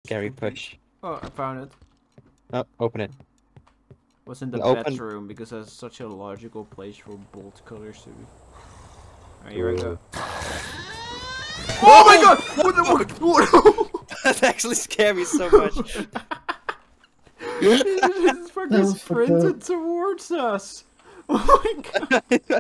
scary push. Oh, I found it. Oh, open it. Was in the Open. bedroom because that's such a logical place for bolt cutters to be. Alright, here I go. Oh my god! What? That actually scared me so much. It's fucking sprinted towards us. Oh my god.